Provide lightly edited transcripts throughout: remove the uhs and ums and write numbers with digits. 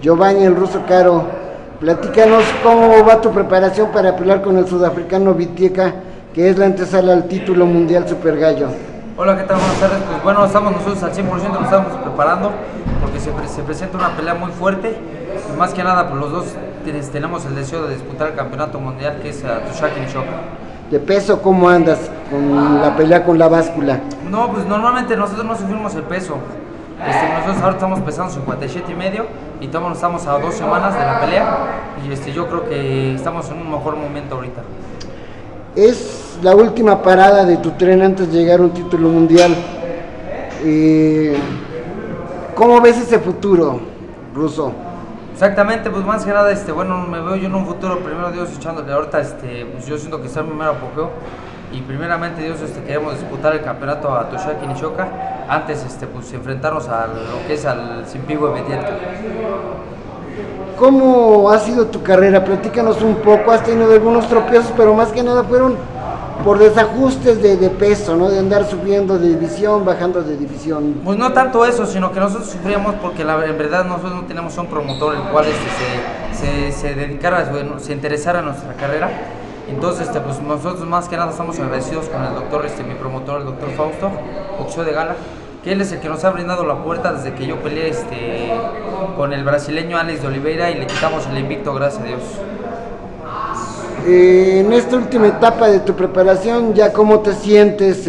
Giovanni el Ruso Caro, platícanos cómo va tu preparación para pelear con el sudafricano Vitieka, que es la antesala al título mundial Super Gallo. Hola, ¿qué tal? Buenas tardes. Pues bueno, estamos nosotros al 100%, nos estamos preparando porque se presenta una pelea muy fuerte. Y más que nada, pues los dos tenemos el deseo de disputar el campeonato mundial, que es Toshaki Nishoka. ¿De peso cómo andas con la pelea con la báscula? No, pues normalmente nosotros no sufrimos el peso. Nosotros ahora estamos pesando 57.5 y estamos a 2 semanas de la pelea y yo creo que estamos en un mejor momento ahorita. Es la última parada de tu tren antes de llegar a un título mundial. ¿Cómo ves ese futuro, Ruso? Exactamente, pues más que nada, bueno, me veo yo en un futuro, primero Dios, echándole ahorita, pues yo siento que está en mi mero apogeo y primeramente Dios, queremos disputar el campeonato a Toshaki Nishoka, antes, pues enfrentarnos a lo que es al Simpigwe Vitieka. ¿Cómo ha sido tu carrera? Platícanos un poco, has tenido algunos tropiezos, pero más que nada fueron por desajustes de peso, ¿no? De andar subiendo de división, bajando de división. Pues no tanto eso, sino que nosotros sufríamos porque en verdad nosotros no tenemos un promotor el cual se dedicara, se interesara en nuestra carrera. Entonces, pues nosotros más que nada estamos agradecidos con el doctor, mi promotor, el doctor Fausto, boxeo de gala, que él es el que nos ha brindado la puerta desde que yo peleé con el brasileño Alex de Oliveira y le quitamos el invicto, gracias a Dios. En esta última etapa de tu preparación, ¿ya cómo te sientes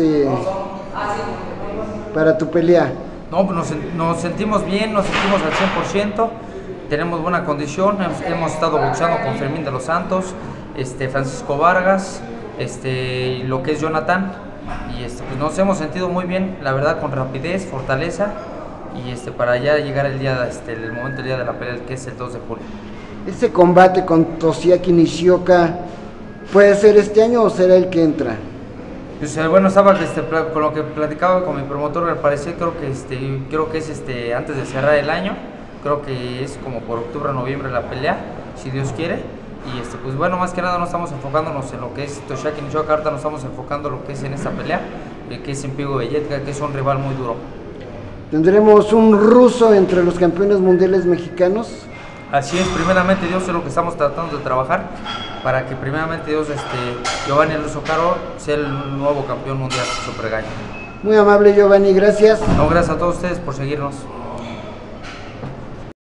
para tu pelea? No, pues nos sentimos bien, nos sentimos al 100%, tenemos buena condición, hemos estado boxeando con Fermín de los Santos, Francisco Vargas, lo que es Jonathan, y pues nos hemos sentido muy bien, la verdad, con rapidez, fortaleza, y para ya llegar el día, el momento del día de la pelea, que es el 2 de julio. ¿Ese combate con Toshaki Nishoka puede ser este año o será el que entra? Pues, bueno, estaba con lo que platicaba con mi promotor, al parecer creo que es antes de cerrar el año, creo que es como por octubre o noviembre la pelea, si Dios quiere. Y pues bueno, más que nada no estamos enfocándonos en lo que es Toshaki Nishoka, ahorita nos estamos enfocando en lo que es en esta pelea, que es Simpigwe Vitieka, que es un rival muy duro. ¿Tendremos un ruso entre los campeones mundiales mexicanos? Así es, primeramente Dios, es lo que estamos tratando de trabajar para que primeramente Dios, Giovanni el Ruso Caro sea el nuevo campeón mundial Super Gallo. Muy amable, Giovanni, gracias. No, gracias a todos ustedes por seguirnos.